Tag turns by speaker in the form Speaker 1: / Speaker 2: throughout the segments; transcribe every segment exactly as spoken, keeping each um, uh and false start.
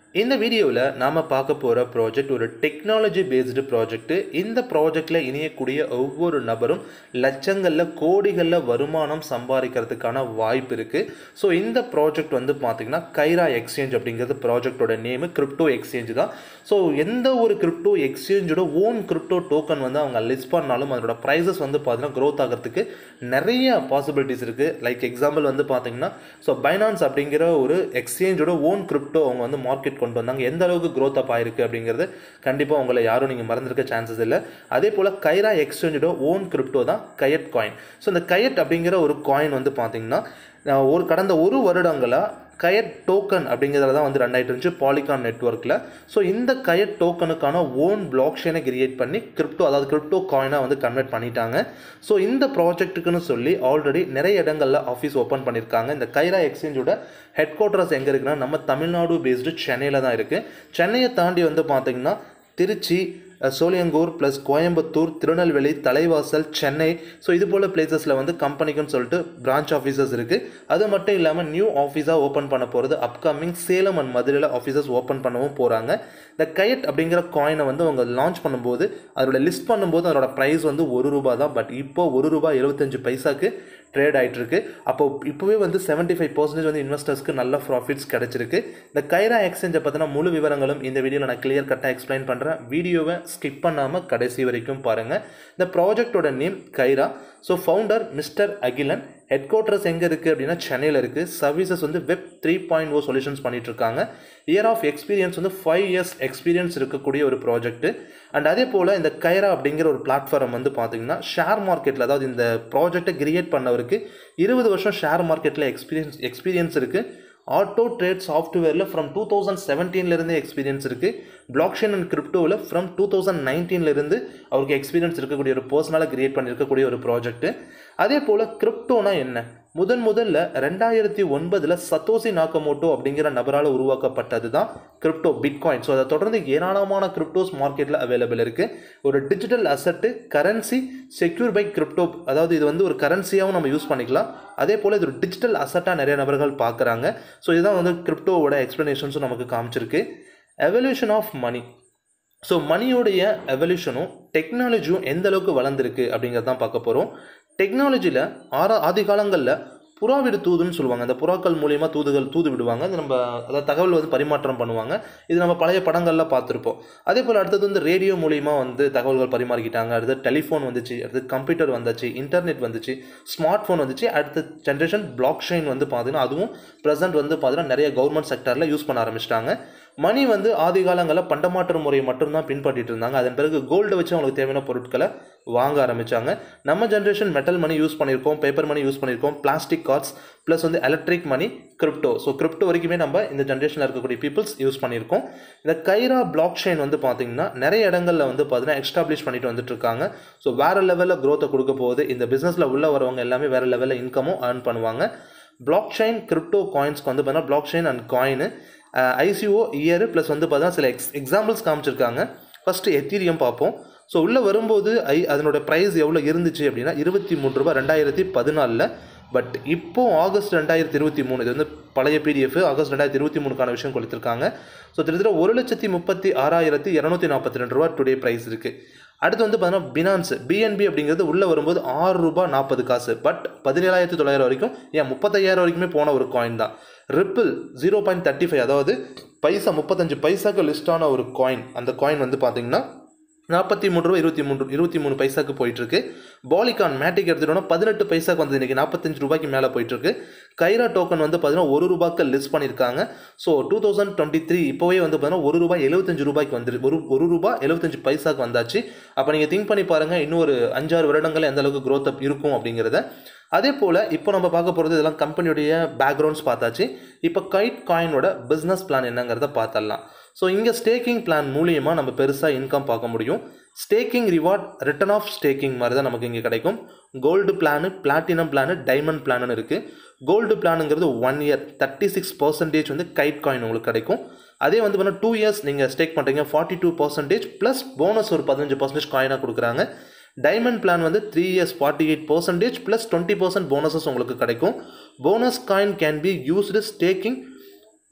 Speaker 1: இந்த வீடியோவில் நாம் பார்க்க போகிற ப்ராஜெக்ட் ஒரு டெக்னாலஜி பேஸ்டு ப்ராஜெக்ட். இந்த ப்ராஜெக்டில் இணையக்கூடிய ஒவ்வொரு நபரும் லட்சங்களில் கோடிகளில் வருமானம் சம்பாதிக்கிறதுக்கான வாய்ப்பு இருக்குது. ஸோ இந்த ப்ராஜெக்ட் வந்து பார்த்திங்கன்னா கைரா எக்ஸ்சேஞ்ச் அப்படிங்கிறது ப்ராஜெக்டோட நேமு. கிரிப்டோ எக்ஸ்சேஞ்ச் தான். ஸோ எந்த ஒரு கிரிப்டோ எக்ஸ்சேஞ்சோட ஓன் கிரிப்டோ டோக்கன் வந்து அவங்க லிஸ்ட் பண்ணாலும் அதோட ப்ரைஸஸ் வந்து பார்த்திங்கன்னா க்ரோத் ஆகிறதுக்கு நிறைய பாசிபிலிட்டிஸ் இருக்குது. லைக் எக்ஸாம்பிள் வந்து பார்த்திங்கன்னா ஸோ பைனான்ஸ் அப்படிங்கிற ஒரு எக்ஸ்சேஞ்சோட ஓன் கிரிப்டோ அவங்க வந்து மார்க்கெட் கொண்டு வந்தாங்க. எந்த அளவுக்கு க்ரோத் அப் ஆயிருக்கு அப்படிங்கிறது கண்டிப்பாக உங்களை யாரும் நீங்கள் மறந்துருக்க சான்சஸ் இல்லை. அதே போல் கைரா எக்ஸ்சேஞ்சோட ஓன் கிரிப்டோ தான் கைட் காயின். ஸோ இந்த கைட் அப்படிங்கிற ஒரு காயின் வந்து பார்த்தீங்கன்னா ஒரு கடந்த ஒரு வருடங்களாக கயட் டோக்கன் அப்படிங்கிறத தான் வந்து ரன் ஆகிட்டு இருந்துச்சு பாலிகான் நெட்ஒர்க்கில். ஸோ இந்த கயட் டோக்கனுக்கான ஓன் பிளாக் செயினை கிரியேட் பண்ணி கிரிப்டோ அதாவது கிரிப்டோ காயினாக வந்து கன்வெர்ட் பண்ணிட்டாங்க. ஸோ இந்த ப்ராஜெக்ட்டுக்குன்னு சொல்லி ஆல்ரெடி நிறைய இடங்களில் ஆஃபீஸ் ஓப்பன் பண்ணியிருக்காங்க. இந்த கைரா எக்ஸ்சேஞ்சோட ஹெட் குவார்ட்டர்ஸ் எங்கே இருக்குன்னா நம்ம தமிழ்நாடு பேஸ்டு சென்னையில் தான் இருக்குது. சென்னையை தாண்டி வந்து பார்த்திங்கன்னா திருச்சி, சோழியங்கூர் ப்ளஸ் கோயம்புத்தூர், திருநெல்வேலி, தலைவாசல், சென்னை, ஸோ இது போல் பிளேசஸில் வந்து கம்பெனிக்குன்னு சொல்லிட்டு பிரான்ச் ஆஃபீஸஸ் இருக்குது. அது மட்டும் இல்லாமல் நியூ ஆஃபீஸாக ஓப்பன் பண்ண போகிறது அப்கமிங் சேலம் அண்ட் மதுரையில் ஆஃபீஸஸ் ஓப்பன் பண்ணவும் போகிறாங்க. இந்த கைட் அப்படிங்கிற காயினை வந்து அவங்க லான்ச் பண்ணும்போது அதோட லிஸ்ட் பண்ணும்போது அதோட ப்ரைஸ் வந்து ஒரு ரூபா தான். பட் இப்போ ஒரு ரூபா எழுபத்தஞ்சு பைசாக்கு ட்ரேட் ஆகிட்டு இருக்கு. அப்போ இப்போவே வந்து செவன்ட்டி ஃபைவ் பர்சன்டேஜ் வந்து இன்வெஸ்டர்ஸ்க்கு நல்ல ப்ராஃபிட்ஸ் கிடைச்சிருக்கு. இந்த கைரா எக்ஸ்சேஞ்சை பற்றின முழு விவரங்களும் இந்த வீடியோவில் நான் கிளியர் கட்டாக எக்ஸ்பிளைன் பண்ணுறேன். வீடியோவை ஸ்கிப் பண்ணாமல் கடைசி வரைக்கும் பாருங்கள். இந்த ப்ராஜெக்டோட name Kaira. So founder mister Akilan. Headquarters எங்கே இருக்குது அப்படின்னா சென்னையில் இருக்குது. சர்வீசஸ் வந்து web three point O solutions பண்ணிட்டு இருக்காங்க. இயர் ஆஃப் எக்ஸ்பீரியன்ஸ் வந்து ஃபைவ் இயர்ஸ் எக்ஸ்பீரியன்ஸ் இருக்கக்கூடிய ஒரு ப்ராஜெக்ட். அண்ட் அதே போல் இந்த கைரா அப்படிங்கிற ஒரு பிளாட்ஃபார்ம் வந்து பார்த்தீங்கன்னா ஷேர் மார்க்கெட்டில் அதாவது இந்த ப்ராஜெக்டை கிரியேட் பண்ணவருக்கு இருபது வருஷம் ஷேர் மார்க்கெட்டில் எக்ஸ்பீரியன்ஸ் எக்ஸ்பீரியன்ஸ் இருக்குது. ஆட்டோ ட்ரேட் சாஃப்ட்வேரில் ஃப்ரம் டூ தௌசண்ட் செவன்டீன்லேருந்து எக்ஸ்பீரியன்ஸ் இருக்குது. பிளாக் செயின் அண்ட் கிரிப்டோவில் ஃப்ரம் டூ தௌசண்ட் நைன்டீன்லேருந்து அவருக்கு எக்ஸ்பீரியன்ஸ் இருக்கக்கூடிய ஒரு பர்சனலாக கிரியேட் பண்ணியிருக்கக்கூடிய ஒரு ப்ராஜெக்ட்டு. அதே போல் கிரிப்டோனா என்ன? முதன் முதல்ல ரெண்டாயிரத்தி ஒன்பதில் சத்தோசி நாக்கமோட்டோ அப்படிங்கிற நபரால் உருவாக்கப்பட்டது தான் கிரிப்டோ பிட்காயின். ஸோ அதை தொடர்ந்து ஏராளமான கிரிப்டோஸ் மார்க்கெட்டில் அவைலபிள் இருக்குது. ஒரு டிஜிட்டல் அசட்டு, கரன்சி, செக்யூர் பை கிரிப்டோ, அதாவது இது வந்து ஒரு கரன்சியாகவும் நம்ம யூஸ் பண்ணிக்கலாம். அதே போல் இது ஒரு டிஜிட்டல் அசட்டாக நிறைய நபர்கள் பார்க்குறாங்க. ஸோ இதுதான் வந்து கிரிப்டோவோட எக்ஸ்ப்ளனேஷன்ஸும் நமக்கு காமிச்சிருக்கு. Evolution of money. ஸோ மணியோடைய எவல்யூஷனும் டெக்னாலஜியும் எந்த அளவுக்கு வளர்ந்துருக்கு அப்படிங்கிறது தான் பார்க்க போகிறோம். டெக்னாலஜியில் ஆரா ஆதி காலங்களில் புறா வீடு தூதுன்னு சொல்லுவாங்க. அந்த புறாக்கள் மூலியமாக தூதுகள் தூது விடுவாங்க. அது நம்ம அதாவது தகவல் வந்து பரிமாற்றம் பண்ணுவாங்க. இது நம்ம பழைய படங்கள்லாம் பார்த்துருப்போம். அதே போல் அடுத்தது வந்து ரேடியோ மூலிமா வந்து தகவல்கள் பரிமாறிக்கிட்டாங்க. அடுத்து டெலிஃபோன் வந்துச்சு, அடுத்து கம்ப்யூட்டர் வந்துச்சு, இன்டர்நெட் வந்துச்சு, ஸ்மார்ட் ஃபோன் வந்துச்சு. அடுத்த ஜென்ரேஷன் பிளாக் செயின் வந்து பார்த்தீங்கன்னா அதுவும் ப்ரெசென்ட் வந்து பார்த்தீங்கன்னா நிறைய கவர்மெண்ட் செக்டரில் யூஸ் பண்ண ஆரம்பிச்சிட்டாங்க. மணி வந்து ஆதி காலங்களில் பண்டமாற்று முறையை மட்டும்தான் பின்பற்றிட்டு இருந்தாங்க. அதன் பிறகு கோல்டை வச்சு அவங்களுக்கு தேவையான பொருட்களை வாங்க ஆரம்பித்தாங்க. நம்ம ஜென்ரேஷன் மெட்டல் மணி யூஸ் பண்ணியிருக்கோம், பேப்பர் மணி யூஸ் பண்ணியிருக்கோம், பிளாஸ்டிக் கார்ட்ஸ் ப்ளஸ் வந்து electric money, crypto. So crypto வரைக்குமே நம்ம இந்த ஜென்ரேஷனில் இருக்கக்கூடிய பீப்புள்ஸ் யூஸ் பண்ணியிருக்கோம். இந்த கைரா பிளாக் செயின் வந்து பார்த்திங்கன்னா நிறைய இடங்களில் வந்து பார்த்தீங்கன்னா எஸ்டாப்ளிஷ் பண்ணிட்டு வந்துட்டு இருக்காங்க. ஸோ வேறு லெவலில் க்ரோத்தை கொடுக்க போகுது. இந்த பிஸ்னஸில் உள்ள வரவங்க எல்லாமே வேறு லெவலில் இன்கமும் ஏர்ன் பண்ணுவாங்க. பிளாக் செயின் கிரிப்டோ காயின்ஸ்க்கு வந்து பார்த்தீங்கன்னா block chain and coin ICO year plus வந்து பார்த்தீங்கன்னா சில எக்ஸ் எக்ஸாம்பிள்ஸ் காமிச்சிருக்காங்க. ஃபஸ்ட்டு எத்தீரியம் பார்ப்போம். ஸோ உள்ளே வரும்போது ஐ அதனோட ப்ரைஸ் எவ்வளோ இருந்துச்சு அப்படின்னா இருபத்தி மூணு ரூபா ரெண்டாயிரத்தி பதினாலில். பட் இப்போது ஆகஸ்ட் ரெண்டாயிரத்தி இருபத்தி மூணு இது வந்து பழைய பிடிஎஃப் ஆகஸ்ட் ரெண்டாயிரத்தி இருபத்தி மூணுக்கான விஷயம் கொடுத்துருக்காங்க. ஸோ கிட்டத்தட்ட ஒரு லட்சத்தி முப்பத்தி ஆறாயிரத்தி இரநூத்தி நாற்பத்தி ரெண்டு ரூபா டுடே ப்ரைஸ் இருக்குது. அடுத்து வந்து பார்த்தீங்கன்னா பினான்ஸ் பிஎன்பி அப்படிங்கிறது உள்ளே வரும்போது ஆறு ரூபா நாற்பது காசு. பட் பதினேழாயிரத்தி தொள்ளாயிரம் வரைக்கும் ஏன் முப்பத்தையாயிரம் வரைக்குமே போன ஒரு காயின் தான். Ripple zero point thirty five அதாவது பைசா முப்பத்தஞ்சு பைசாக்கு லிஸ்டான ஒரு காயின். அந்த காயின் வந்து பார்த்தீங்கன்னா நாற்பத்தி மூணு ரூபா இருபத்தி மூணு இருபத்தி மூணு பைசாக்கு போயிட்டுருக்கு. பாலிகான் மேட்டிக் எடுத்துட்டோம்னா பதினெட்டு பைசாக்கு வந்து இன்றைக்கி நாற்பத்தஞ்சு ரூபாய்க்கு மேலே போயிட்டுருக்கு. கைரா டோக்கன் வந்து பார்த்தீங்கன்னா ஒரு ரூபாய்க்கு லிஸ்ட் பண்ணியிருக்காங்க. So two thousand twenty three இப்போவே வந்து பார்த்தீங்கன்னா ஒரு ரூபாய் எழுபத்தஞ்சு ரூபாய்க்கு வந்துரு ஒரு ஒரு ரூபா எழுபத்தஞ்சு பைசாக்கு வந்தாச்சு. அப்போ நீங்கள் திங்க் பண்ணி பாருங்கள் இன்னும் ஒரு அஞ்சாறு வருடங்கள் எந்த அளவுக்கு க்ரோத் அப் இருக்கும் அப்படிங்கிறத. அதே போல் இப்போ நம்ம பார்க்க போகிறது இதெல்லாம் கம்பெனியுடைய பேக்ரவுண்ட்ஸ் பார்த்தாச்சு. இப்போ கைட் காயினோட பிஸ்னஸ் பிளான் என்னங்கிறத பார்த்துடலாம். ஸோ இங்கே ஸ்டேக்கிங் பிளான் மூலியமாக நம்ம பெருசாக இன்கம் பார்க்க முடியும். Staking reward return of staking மாதிரி தான் நமக்கு இங்கே கிடைக்கும். Gold plan, platinum plan, diamond plan இருக்குது. கோல்டு பிளானுங்கிறது one year thirty six percentage வந்து கைட் காயின் உங்களுக்கு கிடைக்கும். அதே வந்து பார்த்தீங்கன்னா டூ இயர்ஸ் நீங்கள் ஸ்டேக் பண்ணுறீங்க forty two percentage plus bonus ஒரு பதினஞ்சு பர்சன்டேஜ் காயினாக கொடுக்குறாங்க. டைமண்ட் பிளான் வந்து three years forty eight percentage plus twenty percent bonuses உங்களுக்கு கிடைக்கும். Bonus coin can be used staking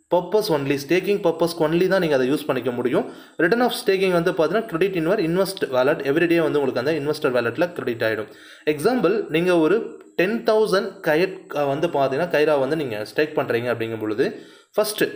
Speaker 1: purpose only, staking பர்பஸ்க்கு ஒன்லி தான் நீங்கள் அதை யூஸ் பண்ணிக்க முடியும். ரிட்டர்ன் ஆஃப் ஸ்டேக்கிங் வந்து பார்த்தீங்கன்னா கிரெடிட் இன்வர் இன்வெஸ்ட் வேலட் எவ்ரிடே வந்து உங்களுக்கு அந்த இன்வெஸ்டர் வேலட்டில் கிரெடிட் ஆகிடும். எக்ஸாம்பிள், நீங்கள் ஒரு டென் தௌசண்ட் கயட் வந்து பார்த்தீங்கன்னா கைரா வந்து நீங்கள் ஸ்டேக் பண்ணுறீங்க அப்படிங்கும் பொழுது ஃபஸ்ட்டு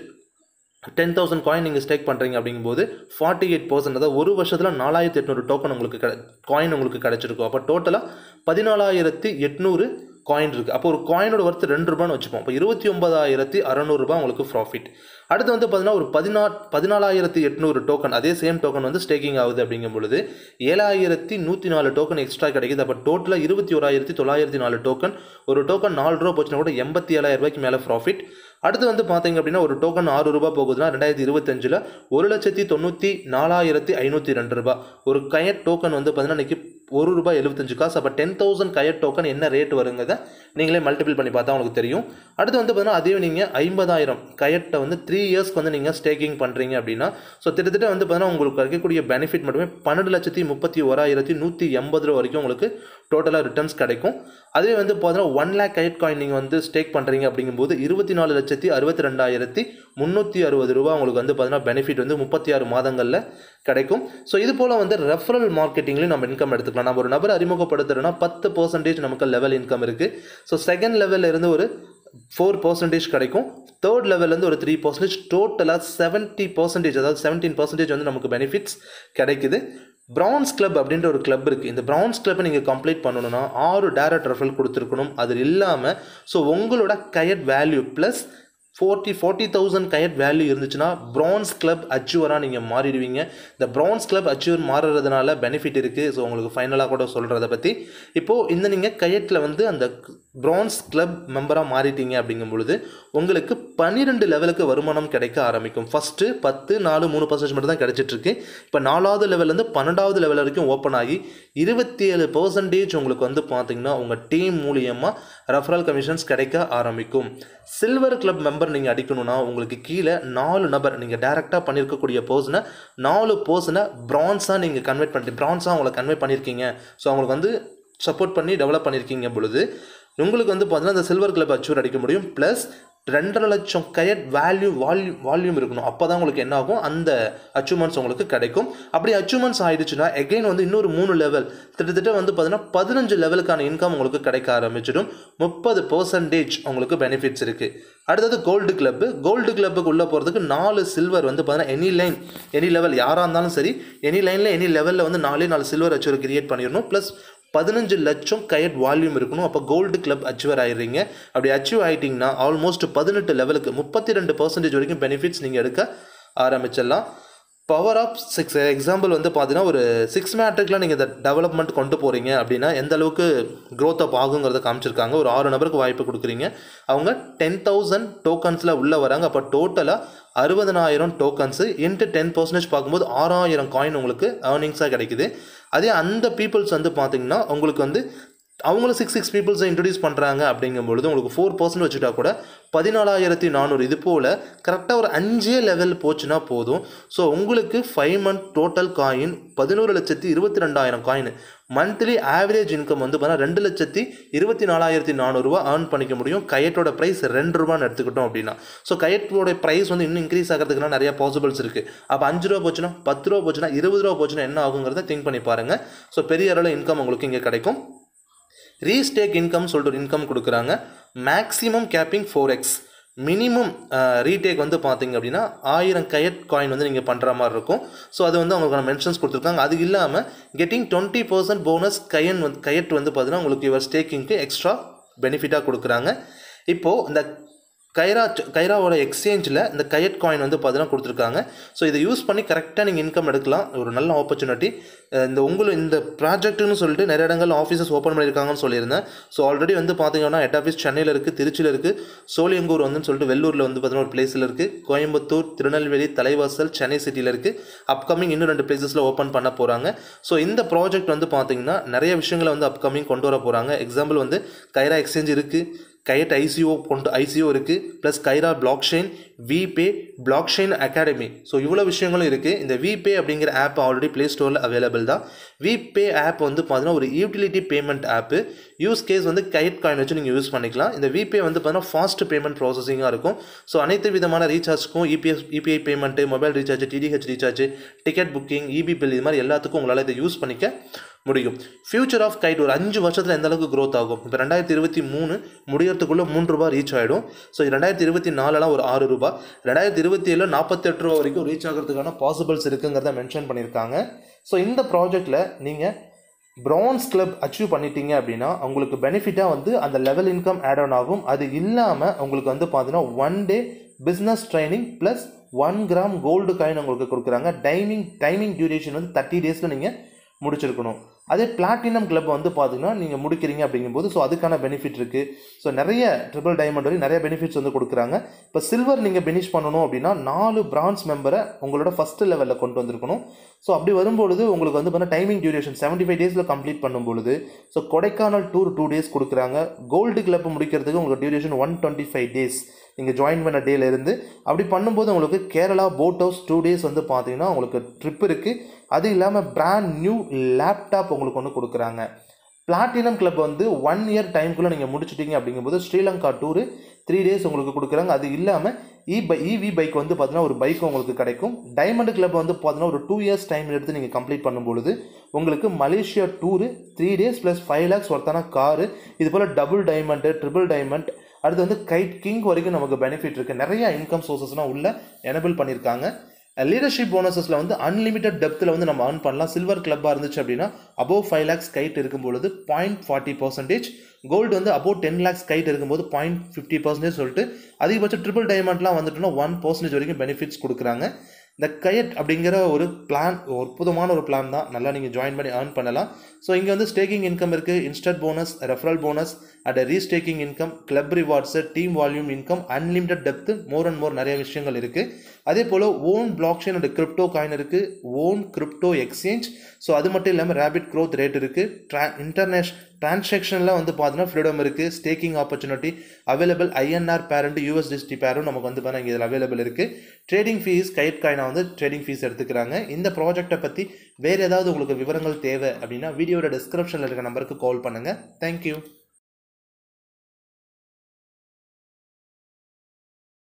Speaker 1: டென் தௌசண்ட் காயின் நீங்கள் ஸ்டேக் பண்ணுறீங்க அப்படிங்கும்போது ஃபார்ட்டி எயிட் பர்சன்ட் அதாவது ஒரு வருஷத்தில் நாலாயிரத்தி எட்நூறு டோக்கன் உங்களுக்கு க காயின் உங்களுக்கு கிடச்சிருக்கும். அப்போ டோட்டலாக பதினாலாயிரத்தி எட்நூறு காயின் இருக்குது. அப்போ ஒரு காயினோட ஒர்த்து ரெண்டு ரூபான்னு வச்சுப்போம். இப்போ இருபத்தி ஒன்பதாயிரத்தி அறநூறுபா உங்களுக்கு ப்ராஃபிட். அடுத்து வந்து பார்த்தீங்கன்னா ஒரு பதினா பதினாலாயிரத்தி எட்நூறு டோக்கன் அதே சேம் டோக்கன் வந்து ஸ்டேக்கிங் ஆகுது அப்படிங்கும் பொழுது ஏழாயிரத்தி நூற்றி நாலு டோக்கன் எக்ஸ்ட்ரா கிடைக்குது. அப்போ டோட்டலாக இருபத்தி ஓராயிரத்தி தொள்ளாயிரத்தி நாலு டோக்கன், ஒரு டோக்கன் நாலு ரூபா போச்சுன்னா கூட எண்பத்தி ஏழாயிரம் ரூபாய்க்கு மேலே ப்ராஃபிட். அடுத்து வந்து பார்த்தீங்க அப்படின்னா ஒரு டோக்கன் ஆறு ரூபா போகுதுன்னா ரெண்டாயிரத்தி இருபத்தஞ்சில் ஒரு லட்சத்தி தொண்ணூற்றி நாலாயிரத்தி ஐநூற்றி ரெண்டு ரூபா. ஒரு கயட் டோக்கன் வந்து பார்த்தீங்கன்னா இன்றைக்கி ஒரு ரூபாய் எழுபத்தஞ்சு காசு. அப்போ டென் தௌசண்ட் கயட் டோக்கன் என்ன ரேட் வருங்கிறத நீங்களே மல்டிபிள் பண்ணி பார்த்தா உங்களுக்கு தெரியும். அடுத்து வந்து பார்த்தீங்கன்னா அதே நீங்கள் ஐம்பதாயிரம் கயட்டை வந்து த்ரீ இயர்ஸ்க்கு வந்து நீங்கள் ஸ்டேக்கிங் பண்ணுறீங்க அப்படின்னா ஸோ கிட்டத்தட்ட வந்து பார்த்தீங்கன்னா உங்களுக்கு கிடைக்கக்கூடிய பெனிஃபிட் மட்டுமே பன்னெண்டு லட்சத்தி முப்பத்தி ஓராயிரத்தி நூற்றி எண்பது ரூபா வரைக்கும் உங்களுக்கு டோட்டலாக ரிட்டர்ன்ஸ் கிடைக்கும். அதே வந்து பார்த்தீங்கன்னா ஒன் லேக் கயட் காயின் நீங்கள் வந்து ஸ்டேக் பண்ணுறீங்க அப்படிங்கும்போது இருபத்தி நாலு லட்சத்தி அறுபத்தி ரெண்டாயிரத்தி முந்நூற்றி அறுபது ரூபா உங்களுக்கு வந்து பார்த்தீங்கன்னா பெனிஃபிட் வந்து முப்பத்தி ஆறு மாதங்களில் கிடைக்கும். ஸோ இது போல் வந்து ரெஃபரல் மார்க்கெட்டிங்லேயும் நம்ம இன்கம் எடுத்துக்கலாம். நம்ம ஒரு நபர் அறிமுகப்படுத்துறோன்னா பத்து பர்சன்டேஜ் நமக்கு லெவல் இன்கம் இருக்குது. ஸோ செகண்ட் லெவலில் இருந்து ஒரு ஃபோர் பர்சன்டேஜ் கிடைக்கும். தேர்ட் லெவல்லேருந்து ஒரு த்ரீ பர்சன்டேஜ், டோட்டலாக செவன்ட்டி பர்சன்டேஜ் அதாவது செவன்டீன் பர்சன்டேஜ் வந்து நமக்கு பெனிஃபிட்ஸ் கிடைக்குது. பிரான்ஸ் கிளப் அப்படின்ற ஒரு கிளப் இருக்குது. இந்த பிரான்ஸ் கிளப்பை நீங்கள் கம்ப்ளீட் பண்ணணும்னா ஆறு டேரக்ட் ரெஃபரல் கொடுத்துருக்கணும். அது இல்லாமல் ஸோ உங்களோட Kite value plus forty forty thousand Kite value இருந்துச்சுன்னா பிரான்ஸ் கிளப் அச்சீவராக நீங்கள் மாறிடுவீங்க. இந்த பிரான்ஸ் கிளப் அச்சீவர் மாறுறதுனால பெனிஃபிட் இருக்குது. ஸோ உங்களுக்கு ஃபைனலாக கூட சொல்கிறத பற்றி இப்போது இந்த நீங்கள் கயட்டில் வந்து அந்த பிரான்ஸ் கிளப் மெம்பராக மாறிட்டீங்க அப்படிங்கும் பொழுது உங்களுக்கு பன்னிரெண்டு லெவலுக்கு வருமானம் கிடைக்க ஆரம்பிக்கும். ஃபஸ்ட்டு பத்து நாலு மூணு பர்சன்டேஜ் மட்டும் தான் கிடைச்சிட்ருக்கு. இப்போ நாலாவது லெவல்லேருந்து பன்னெண்டாவது லெவல் வரைக்கும் ஓப்பன் ஆகி இருபத்தி ஏழு பர்சன்டேஜ் உங்களுக்கு வந்து பார்த்தீங்கன்னா உங்கள் டீம் மூலியமாக ரெஃபரல் கமிஷன்ஸ் கிடைக்க ஆரம்பிக்கும். சில்வர் கிளப் மெம்பர் நீங்கள் அடிக்கணும்னா உங்களுக்கு கீழே நாலு நபர் நீங்கள் டேரெக்டாக பண்ணியிருக்கக்கூடிய பர்சனை நாலு பர்சனை பிரான்ஸாக நீங்கள் கன்வெர்ட் பண்ணி பிரான்ஸாக அவங்களை கன்வெர்ட் பண்ணியிருக்கீங்க. ஸோ அவங்களுக்கு வந்து சப்போர்ட் பண்ணி டெவலப் பண்ணியிருக்கீங்க பொழுது உங்களுக்கு வந்து பார்த்தீங்கன்னா அந்த சில்வர் கிளப் அச்சீவர் அடிக்க முடியும். ப்ளஸ் ரெண்டரை லட்சம் கயட் வேல்யூ வால்யூ வால்யூம் இருக்கணும். அப்போ தான் உங்களுக்கு என்ன ஆகும், அந்த அச்சீவ்மெண்ட்ஸ் உங்களுக்கு கிடைக்கும். அப்படி அச்சீவ்மெண்ட்ஸ் ஆகிடுச்சுன்னா எகெயின் வந்து இன்னொரு மூணு லெவல் கிட்டத்தட்ட வந்து பார்த்தீங்கன்னா பதினஞ்சு லெவலுக்கான இன்கம் உங்களுக்கு கிடைக்க ஆரம்பிச்சிடும். முப்பது பர்சன்டேஜ் உங்களுக்கு பெனிஃபிட்ஸ் இருக்குது. அடுத்தது கோல்டு கிளப்பு. கோல்டு கிளப்புக்கு உள்ளே போகிறதுக்கு நாலு சில்வர் வந்து பார்த்தீங்கன்னா எனி லைன் எனி லெவல் யாராக இருந்தாலும் சரி எனி லைனில் எனி லெவலில் வந்து நாலே நாலு சில்வர் அச்சீவர் கிரியேட் பண்ணிடணும். ப்ளஸ் பதினஞ்சு லட்சம் கயட் வால்யூம் இருக்கணும். அப்போ கோல்டு கிளப் அச்சீவர் ஆகிடுறீங்க. அப்படி அச்சீவ் ஆகிட்டிங்கன்னா ஆல்மோஸ்ட் பதினெட்டு லெவலுக்கு முப்பத்தி ரெண்டு பர்சன்டேஜ் வரைக்கும் பெனிஃபிட்ஸ் நீங்கள் எடுக்க ஆரம்பிச்சிடலாம். பவர் ஆஃப் சிக்ஸ் எக்ஸாம்பிள் வந்து பார்த்தீங்கன்னா ஒரு சிக்ஸ் மேட்ரிக்கில் நீங்கள் இந்த டெவலப்மெண்ட் கொண்டு போகிறீங்க அப்படின்னா எந்த அளவுக்கு க்ரோத் அப் ஆகுங்கிறத காமிச்சிருக்காங்க. ஒரு ஆறு நபருக்கு வாய்ப்பு கொடுக்குறீங்க. அவங்க டென் தௌசண்ட் டோக்கன்ஸில் உள்ளே வராங்க. அப்போ டோட்டலாக அறுபதனாயிரம் டோக்கன்ஸு இன்ட்டு டென் பர்சன்டேஜ் பார்க்கும்போது ஆறாயிரம் காயின் உங்களுக்கு ஏர்னிங்ஸாக கிடைக்குது. அதே அந்த பீப்புள்ஸ் வந்து பார்த்தீங்கன்னா உங்களுக்கு வந்து அவங்களும் சிக்ஸ் சிக்ஸ் பீப்புள்ஸை இன்ட்ரடியூஸ் பண்ணுறாங்க அப்படிங்கும்பொழுது உங்களுக்கு ஃபோர் பர்சன்ட் வச்சுட்டா கூட பதினாலாயிரத்தி நானூறு இது போல் கரெக்டாக ஒரு அஞ்சே லெவல் போச்சுன்னா போதும். ஸோ உங்களுக்கு ஃபைவ் மந்த் டோட்டல் காயின் பதினோரு லட்சத்தி இருபத்தி ரெண்டாயிரம் காயின் மந்த்லி ஆவரேஜ் இன்கம் வந்து பார்த்தீங்கன்னா ரெண்டு லட்சத்தி இருபத்தி நாலாயிரத்தி நானூறுரூவா ஏர்ன் பண்ணிக்க முடியும். கயட்டோட ப்ரைஸ் ரெண்டு ரூபான்னு எடுத்துக்கிட்டோம் அப்படின்னா ஸோ கயட்டோட ப்ரைஸ் வந்து இன்னும் இன்க்ரீஸ் ஆகிறதுக்குலாம் நிறைய பாசிபிள்ஸ் இருக்குது. அப்போ அஞ்சு ரூபா போச்சுன்னா பத்து ரூபா போச்சுன்னா இருபது ரூபா போச்சுன்னா என்ன ஆகுங்கிறத திங்க் பண்ணி பாருங்கள். ஸோ பெரிய அளவில் இன்கம் உங்களுக்கு இங்கே கிடைக்கும். ரீஸ்டேக் இன்கம் சொல்லிட்டு ஒரு இன்கம் கொடுக்குறாங்க. Maximum capping four x minimum retake வந்து பார்த்தீங்க அப்படின்னா ஆயிரம் கயட் காயின் வந்து நீங்கள் பண்ணுற மாதிரி இருக்கும். ஸோ அது வந்து அவங்களுக்கான மென்ஷன்ஸ் கொடுத்துருக்காங்க. அது இல்லாமல் getting twenty percent bonus coin வந்து கயட் வந்து பார்த்தீங்கன்னா உங்களுக்கு இவர் ஸ்டேக்கிங்க்கு எக்ஸ்ட்ரா பெனிஃபிட்டாக கொடுக்குறாங்க. இப்போது இந்த கைரா கைராவோட எக்ஸ்சேஞ்சில் இந்த கயட் காயின் வந்து பார்த்தீங்கன்னா கொடுத்துருக்காங்க. ஸோ இதை யூஸ் பண்ணி கரெக்டாக நீங்கள் இன்கம் எடுக்கலாம். ஒரு நல்ல ஆப்பர்ச்சுனிட்டி. இந்த உங்களுக்கு இந்த ப்ராஜெக்ட்டுன்னு சொல்லிட்டு நிறைய இடங்கள் ஆஃபீஸஸ் ஓப்பன் பண்ணியிருக்காங்கன்னு சொல்லியிருந்தேன். ஸோ ஆல்ரெடி வந்து பார்த்தீங்கன்னா ஹெட் ஆஃபீஸ் சென்னையில் இருக்குது, திருச்சியில் இருக்குது, சோழியங்கூர் வந்து சொல்லிட்டு வெள்ளூரில் வந்து பார்த்தீங்கன்னா ஒரு பிளேஸில் இருக்குது, கோயம்புத்தூர், திருநெல்வேலி, தலைவாசல், சென்னை சிட்டியில் இருக்குது. அப்கமிங் இன்னும் ரெண்டு பிளேஸஸில் ஓப்பன் பண்ண போகிறாங்க. ஸோ இந்த ப்ராஜெக்ட் வந்து பார்த்தீங்கன்னா நிறைய விஷயங்களை வந்து அப்கமிங் கொண்டு வர போகிறாங்க. எக்ஸாம்பிள் வந்து கைரா எக்ஸ்சேஞ்ச் இருக்குது, கைட் ஐசிஓ கொண்டு ஐசிஓ இருக்குது, plus Kyra block chain, Vpay, block chain academy. So இவ்வளோ விஷயங்களும் இருக்குது. இந்த விபே அப்படிங்கிற ஆப் ஆல்ரெடி ப்ளே ஸ்டோரில் அவைலபிள் தான். விபே ஆப் வந்து பார்த்தீங்கன்னா ஒரு utility payment app. Use case வந்து கைட் காயின் வச்சு நீங்கள் யூஸ் பண்ணிக்கலாம். இந்த விபே வந்து பார்த்தீங்கன்னா ஃபாஸ்ட் பேமெண்ட் ப்ராசஸிங்காக இருக்கும். ஸோ அனைத்து விதமான ரீசார்ஜ்க்கும் EPS EPI payment, mobile recharge, DTH recharge, ticket booking, EB bill, இது மாதிரி எல்லாத்துக்கும் உங்களால் இதை யூஸ் பண்ணிக்க முடியும். ஃபியூச்சர் ஆஃப் கைட் ஒரு அஞ்சு வருஷத்தில் எந்த அளவுக்கு க்ரோத் ஆகும்? இப்போ ரெண்டாயிரத்தி இருபத்தி மூணு முடியறதுக்குள்ளே மூன்று ரூபா ரீச் ஆகிடும். ஸோ ரெண்டாயிரத்தி இருபத்தி நாலுலாம் ஒரு ஆறு ரூபா, ரெண்டாயிரத்தி இருபத்தி ஏழில் நாற்பத்தெட்டு ரூபா வரைக்கும் ரீச் ஆகிறதுக்கான பாசிபிள்ஸ் இருக்குங்கிறத மென்ஷன் பண்ணியிருக்காங்க. ஸோ இந்த ப்ராஜெக்டில் நீங்கள் பிரான்ஸ் கிளப் அச்சீவ் பண்ணிட்டீங்க அப்படின்னா உங்களுக்கு பெனிஃபிட்டாக வந்து அந்த லெவல் இன்கம் ஆட் ஆன் ஆகும். அது இல்லாமல் உங்களுக்கு வந்து பார்த்தீங்கன்னா one day business training plus one gram gold coin உங்களுக்கு கொடுக்குறாங்க. டைமிங் டைமிங் டியூரேஷன் வந்து தேர்ட்டி டேஸில் நீங்கள் முடிச்சிருக்கணும். அதே பிளாட்டினம் கிளப் வந்து பார்த்தீங்கன்னா நீங்கள் முடிக்கிறீங்க அப்படிங்கும்போது ஸோ அதுக்கான பெனிஃபிட் இருக்குது. ஸோ நிறைய ட்ரிபிள் டைமண்ட் வரை நிறைய பெனிஃபிட்ஸ் வந்து கொடுக்குறாங்க. இப்போ சில்வர் நீங்கள் ஃபினிஷ் பண்ணணும் அப்படின்னா நாலு பிரான்ஸ் மெம்பரை உங்களோட ஃபஸ்ட்டு லெவலில் கொண்டு வந்திருக்கணும். ஸோ அப்படி வரும்பொழுது உங்களுக்கு வந்து பார்த்தீங்கன்னா டைமிங் டியூரேஷன் செவன்ட்டி ஃபைவ் டேஸில் கம்ப்ளீட் பண்ணும்பொழுது so Kodaikanal tour two days கொடுக்குறாங்க. கோல்டு கிளப் முடிக்கிறதுக்கு உங்களுக்கு duration one twenty five days நீங்கள் ஜாயின் பண்ண டேலேருந்து. அப்படி பண்ணும்போது உங்களுக்கு Kerala boat house two days வந்து பார்த்தீங்கன்னா உங்களுக்கு ட்ரிப் இருக்குது. அது இல்லாமல் பிராண்ட் நியூ லேப்டாப் உங்களுக்கு ஒன்று கொடுக்குறாங்க. பிளாட்டினம் கிளப் வந்து ஒன் இயர் டைம்குள்ளே நீங்கள் முடிச்சிட்டிங்க அப்படிங்கும்போது ஸ்ரீலங்கா டூரு த்ரீ டேஸ் உங்களுக்கு கொடுக்குறாங்க. அது இல்லாமல் இ பை இவி பைக் வந்து பார்த்தீங்கன்னா ஒரு பைக் உங்களுக்கு கிடைக்கும். டைமண்ட் கிளப் வந்து பார்த்தீங்கன்னா ஒரு டூ இயர்ஸ் டைம் எடுத்து நீங்கள் கம்ப்ளீட் பண்ணும்பொழுது உங்களுக்கு Malaysia tour three days plus five lakhs ஒருத்தான காரு, இது போல் டபுள் டைமண்டு, ட்ரிபிள் டைமண்ட், அடுத்து வந்து கைட் கிங் வரைக்கும் நமக்கு பெனிஃபிட் இருக்குது. நிறைய இன்கம் சோர்சஸ்லாம் உள்ள எனபிள் பண்ணியிருக்காங்க. லீடர்ஷிப் போனஸஸில் வந்து அன்லிமிட்டட் டெப்த்தில் வந்து நம்ம ஏர்ன் பண்ணலாம். சில்வர் கிளப்பாக இருந்துச்சு அப்படின்னா அபோவ் ஃபைவ் லேக்ஸ் கைட் இருக்கும்பொழுது பாயிண்ட் ஃபார்ட்டி பர்சன்டேஜ், கோல்டு வந்து அபோவ் டென் லேக்ஸ் கைட் இருக்கும்போது பாயிண்ட் ஃபிஃப்டி பர்சன்டேஜ் சொல்லிட்டு அதிகபட்சம் ட்ரிபிள் டைமண்ட்லாம் வந்துட்டுனா ஒன் பர்சன்டேஜ் வரைக்கும் பெனிஃபிட்ஸ் கொடுக்குறாங்க. இந்த கைட் அப்படிங்கிற ஒரு பிளான் அற்புதமான ஒரு பிளான் தான். நல்லா நீங்கள் ஜாயின் பண்ணி ஏர்ன் பண்ணலாம். ஸோ இங்கே வந்து ஸ்டேக்கிங் இன்கம் இருக்குது, instant bonus, referral bonus, at restaking income, club rewards, team volume income, unlimited depth, more and more நிறைய விஷயங்கள் இருக்குது. அதே போல் own block chain and crypto coin இருக்குது, ஓன் கிரிப்டோ எக்ஸ்சேஞ்ச். ஸோ அது மட்டும் இல்லாமல் ரேபிட் க்ரோத் ரேட் இருக்குது. ட்ரா இன்டர்நேஷ் டிரான்சாக்ஷனில் வந்து பார்த்தீங்கன்னா ஃப்ரீடம் இருக்குது. Staking opportunity available. INR pair and, USDC பேரும் நமக்கு வந்து பார்த்தீங்கன்னா இங்கே இதில் அவைலபிள் இருக்குது. ட்ரேடிங் ஃபீஸ் கைட் காயினா வந்து ட்ரேடிங் ஃபீஸ் எடுத்துக்கிறாங்க. இந்த ப்ராஜெக்டை பற்றி வேறு ஏதாவது உங்களுக்கு விவரங்கள் தேவை அப்படின்னா வீடியோட டிஸ்கிரிப்ஷனில் இருக்க நம்பருக்கு கால் பண்ணுங்கள். தேங்க்யூ.